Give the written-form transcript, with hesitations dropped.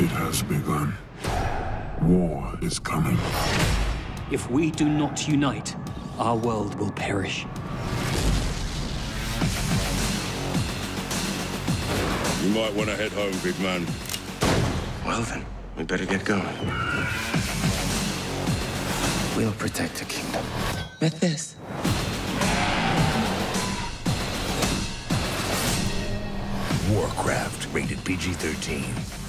It has begun. War is coming. If we do not unite, our world will perish. You might want to head home, big man. Well then, we better get going. We'll protect the kingdom. With this. Warcraft, rated PG-13.